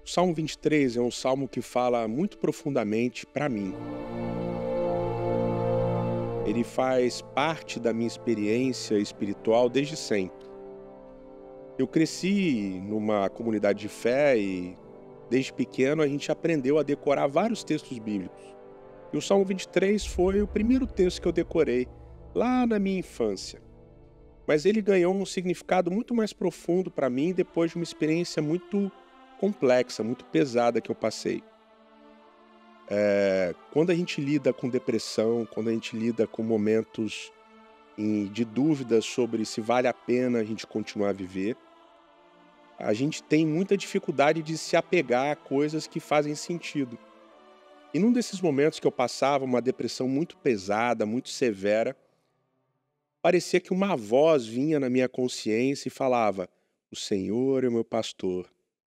O Salmo 23 é um salmo que fala muito profundamente para mim. Ele faz parte da minha experiência espiritual desde sempre. Eu cresci numa comunidade de fé e, desde pequeno, a gente aprendeu a decorar vários textos bíblicos. E o Salmo 23 foi o primeiro texto que eu decorei lá na minha infância. Mas ele ganhou um significado muito mais profundo para mim depois de uma experiência muito complexa, muito pesada que eu passei. Quando a gente lida com depressão, quando a gente lida com momentos de dúvidas sobre se vale a pena a gente continuar a viver, a gente tem muita dificuldade de se apegar a coisas que fazem sentido. E num desses momentos que eu passava uma depressão muito pesada, muito severa, parecia que uma voz vinha na minha consciência e falava: "O Senhor é o meu pastor,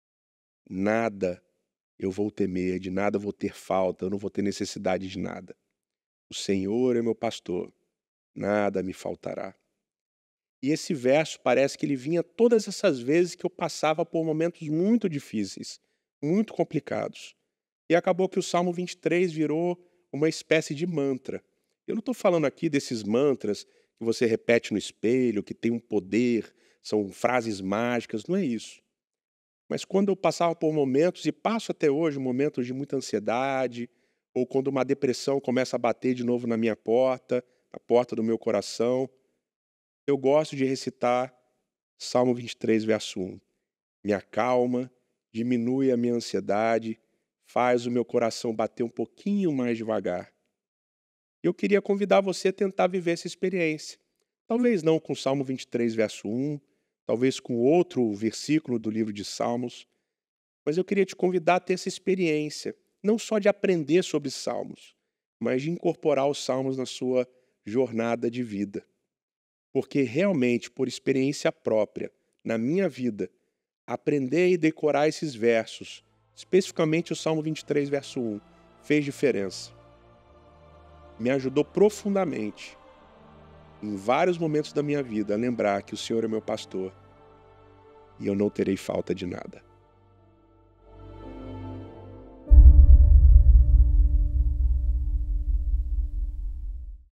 nada eu vou temer, de nada eu vou ter falta, eu não vou ter necessidade de nada. O Senhor é meu pastor, nada me faltará." E esse verso parece que ele vinha todas essas vezes que eu passava por momentos muito difíceis, muito complicados. E acabou que o Salmo 23 virou uma espécie de mantra. Eu não estou falando aqui desses mantras que você repete no espelho, que tem um poder, são frases mágicas, não é isso. Mas quando eu passava por momentos, e passo até hoje, momentos de muita ansiedade, ou quando uma depressão começa a bater de novo na minha porta, na porta do meu coração, eu gosto de recitar Salmo 23, verso 1. Me acalma, diminui a minha ansiedade, faz o meu coração bater um pouquinho mais devagar. Eu queria convidar você a tentar viver essa experiência. Talvez não com Salmo 23, verso 1, talvez com outro versículo do livro de Salmos, mas eu queria te convidar a ter essa experiência, não só de aprender sobre Salmos, mas de incorporar os Salmos na sua jornada de vida. Porque realmente, por experiência própria, na minha vida, aprender e decorar esses versos, especificamente o Salmo 23, verso 1, fez diferença. Me ajudou profundamente, em vários momentos da minha vida, a lembrar que o Senhor é meu pastor e eu não terei falta de nada.